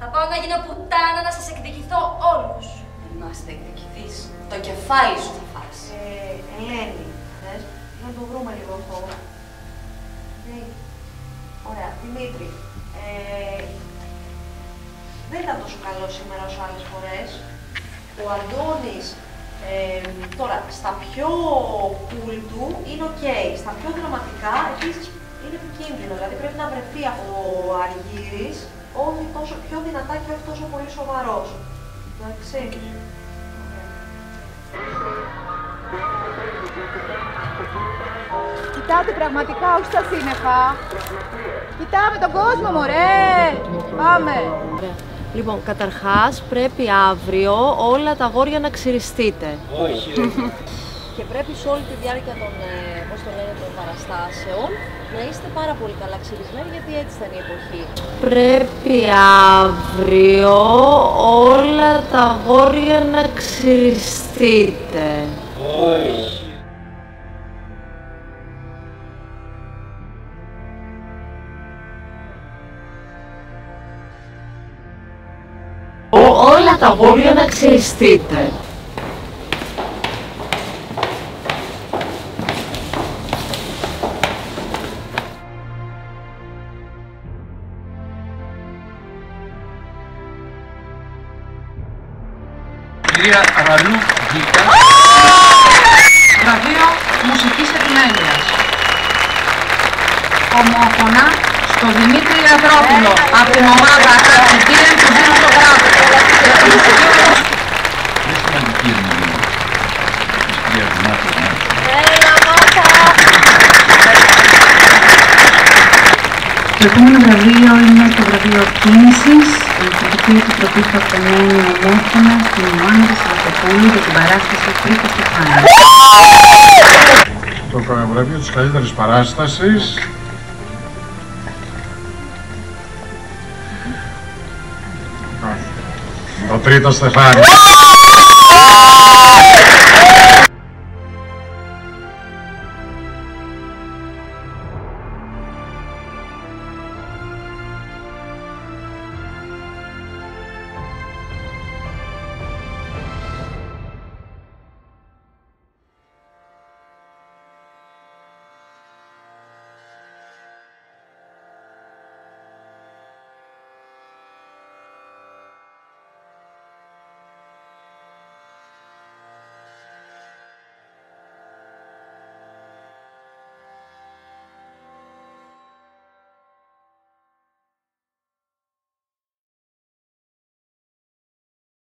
Θα πάω να γίνω πουτάνα να σας εκδικηθώ όλους. Να σε εκδικηθείς. Το κεφάλι σου θα φας. Ελένη, θες να το βρούμε λίγο αυτό. Ωραία, Δημήτρη. Δεν ήταν τόσο καλό σήμερα όσο άλλες φορές. Ο Αντώνης, τώρα, στα πιο cool του είναι ok. Στα πιο δραματικά, επίσης, είναι επικίνδυνο. Δηλαδή πρέπει να βρεθεί από αργύρης, όχι τόσο πιο δυνατά και όχι τόσο πολύ σοβαρός. Εντάξει. Κοιτάτε πραγματικά, όχι στα σύννεφα. Κοιτάμε τον κόσμο, μωρέ! Πάμε! Λοιπόν, καταρχάς πρέπει αύριο όλα τα αγόρια να ξυριστείτε. Όχι. Και πρέπει σε όλη τη διάρκεια των, των παραστάσεων να είστε πάρα πολύ καλά ξυρισμένοι, γιατί έτσι ήταν η εποχή. Πρέπει αύριο όλα τα αγόρια να ξυριστείτε. Όχι. Όλα τα αγόρια να ξυριστείτε. Κυρία Ραλού Γκίκα, βραβείο μουσικής επιμέλειας. Ομόφωνα στο Δημήτρη Ανδρόπουλο, από την ομάδα Κατσιτήρεν του Δήμου Ζωγράφου. Δεν σημαντική ερμηνεία της κυρίας Μάτας. Το επόμενο βραβείο είναι το βραβείο Κίνησης, η Εθνική Επιτροπή Πρωτομένου Ομόφωνα στην Ιωάννα Σαββατοπούλου για την παράσταση Τρίτα Στεφάνου. Το βραβείο της καλύτερης παράστασης το Τρίτο Στεφάνι.